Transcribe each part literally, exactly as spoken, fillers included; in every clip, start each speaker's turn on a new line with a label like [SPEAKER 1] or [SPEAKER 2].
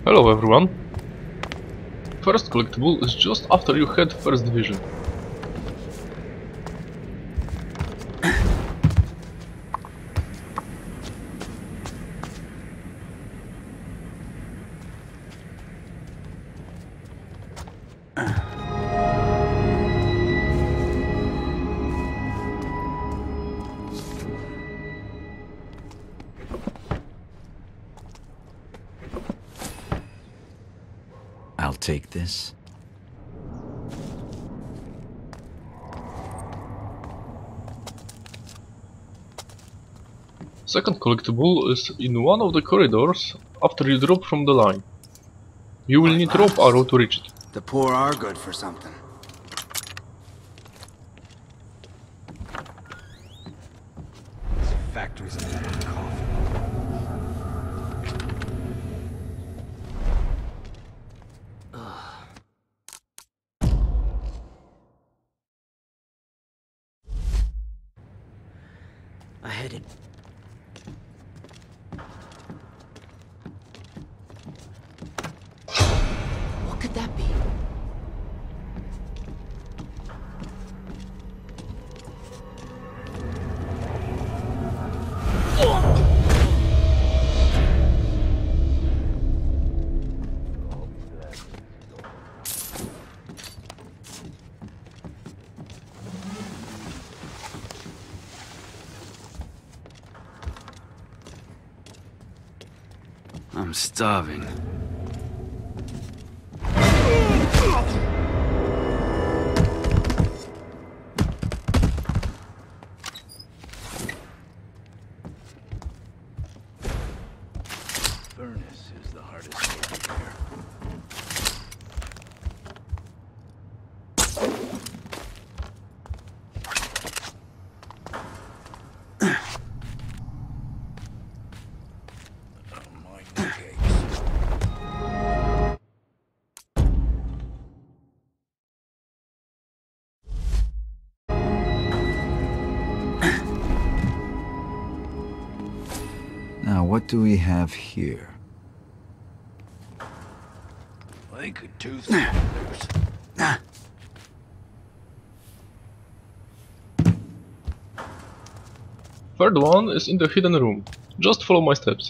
[SPEAKER 1] Hello everyone. First collectible is just after you had first vision.
[SPEAKER 2] I'll take this.
[SPEAKER 1] Second collectible is in one of the corridors after you drop from the line. You will need rope arrow to reach it.
[SPEAKER 3] The poor are good for something.
[SPEAKER 4] This factory's a fucking coffin.
[SPEAKER 5] I headed. What could that be?
[SPEAKER 2] I'm starving.
[SPEAKER 4] Furnace is the hardest thing here.
[SPEAKER 2] Now, what do we have here?
[SPEAKER 4] I could do things.
[SPEAKER 1] Third one is in the hidden room. Just follow my steps.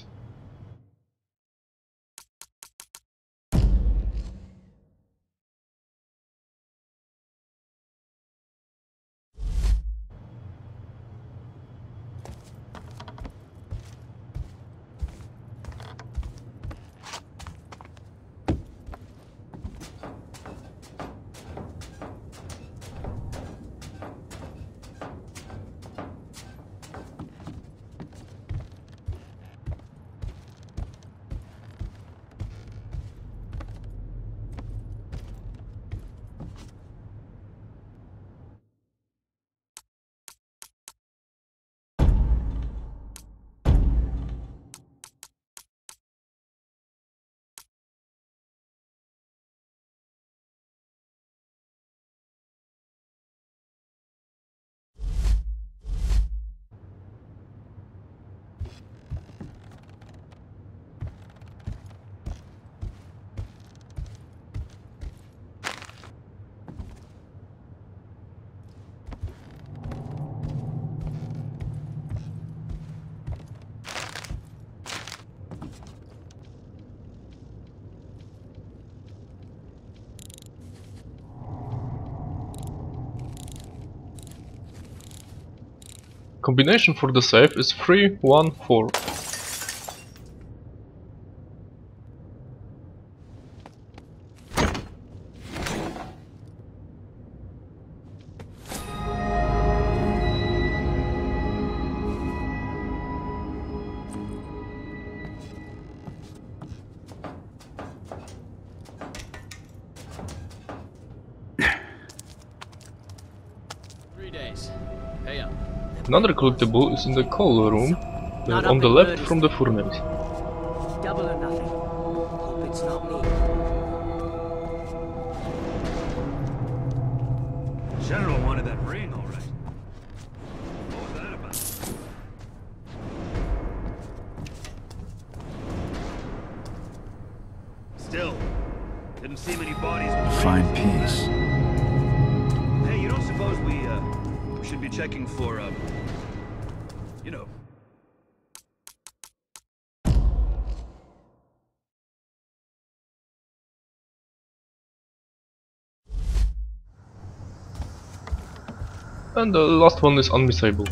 [SPEAKER 1] Combination for the safe is three one four.
[SPEAKER 5] Three days. Pay up.
[SPEAKER 1] Another collectible is in the coal room, uh,
[SPEAKER 5] Not
[SPEAKER 1] on
[SPEAKER 5] up
[SPEAKER 1] the
[SPEAKER 5] in
[SPEAKER 1] left
[SPEAKER 5] Birdie's.
[SPEAKER 1] from the furnace.
[SPEAKER 5] Double or nothing. Hope it's not me.
[SPEAKER 4] General wanted that ring, all right. What was that about? Didn't see many bodies. with rings
[SPEAKER 2] Find
[SPEAKER 4] and all
[SPEAKER 2] peace.
[SPEAKER 4] that. Hey, you don't suppose we, uh, we should be checking for, um, you know,
[SPEAKER 1] And the last one is unmissable.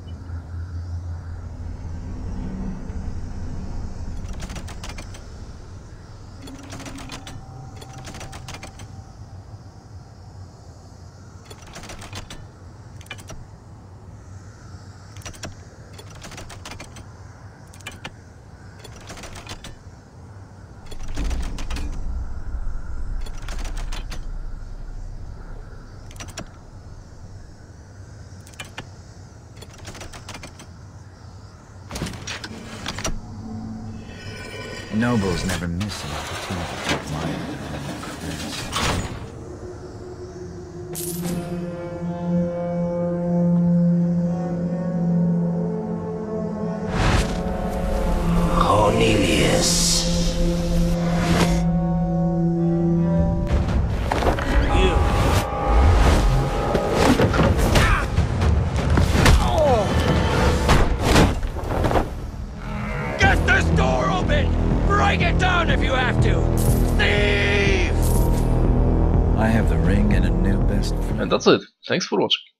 [SPEAKER 2] Nobles never miss an opportunity to admire their own crest.
[SPEAKER 6] Cornelius. You. Get this door open! Break it down if you have to! Thief!
[SPEAKER 2] I have the ring and a new best friend.
[SPEAKER 1] And that's it. Thanks for watching.